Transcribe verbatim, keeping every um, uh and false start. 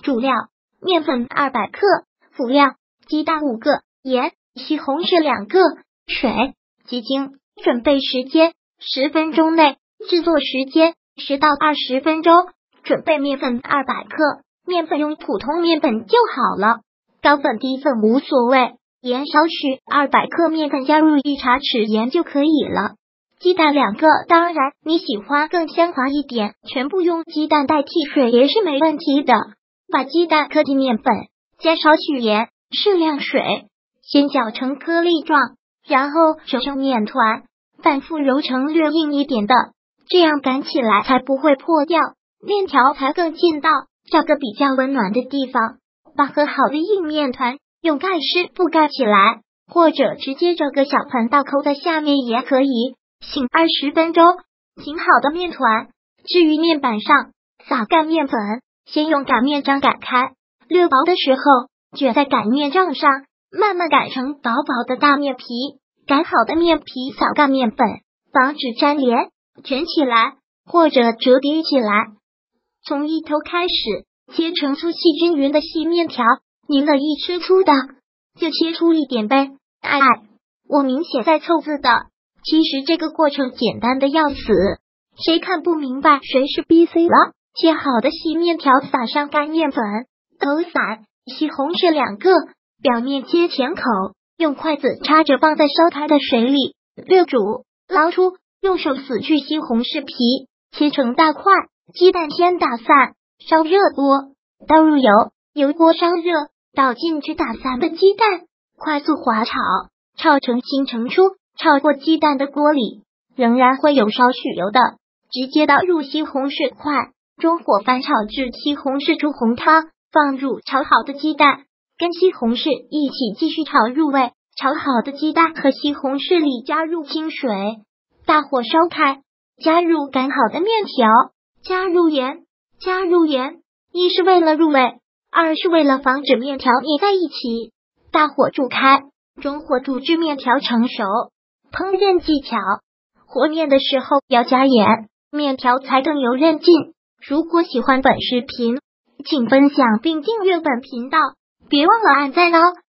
主料：面粉二百克，辅料：鸡蛋五个，盐、西红柿两个，水、鸡精。准备时间：十分钟内，制作时间：十到二十分钟。准备面粉二百克，面粉用普通面粉就好了，高粉低粉无所谓。盐少许，二百克面粉加入一茶匙盐就可以了。鸡蛋两个，当然你喜欢更香滑一点，全部用鸡蛋代替水也是没问题的。把鸡蛋磕进面粉，加少许盐，适量水，先搅成颗粒状，然后揉成面团，反复揉成略硬一点的，这样擀起来才不会破掉，面条才更劲道。找个比较温暖的地方，把和好的硬面团用盖湿覆盖起来，或者直接找个小盆倒扣在下面也可以。醒二十分钟，醒好的面团置于面板上，撒擀面粉，先用擀面杖擀开，略薄的时候卷在擀面杖上，慢慢擀成薄薄的大面皮。擀好的面皮撒擀面粉，防止粘连，卷起来或者折叠起来。从一头开始切成粗细均匀的细面条，你乐意吃粗的就切粗一点呗。哎，我明显在凑字的，其实这个过程简单的要死，谁看不明白谁是 B C 了。切好的细面条撒上干面粉，投散西红柿两个，表面切浅口，用筷子插着放在烧开的水里略煮，捞出，用手撕去西红柿皮，切成大块。鸡蛋先打散，烧热锅，倒入油，油锅烧热，倒进去打散的鸡蛋，快速滑炒，炒成清盛出。炒过鸡蛋的锅里仍然会有少许油的，直接倒入西红柿块，中火翻炒至西红柿出红汤，放入炒好的鸡蛋，跟西红柿一起继续炒入味。炒好的鸡蛋和西红柿里加入清水，大火烧开，加入擀好的面条，加入盐，加入盐，一是为了入味，二是为了防止面条粘在一起。大火煮开，中火煮至面条成熟。烹饪技巧：和面的时候要加盐，面条才更有韧劲。如果喜欢本视频，请分享并订阅本频道，别忘了按赞哦。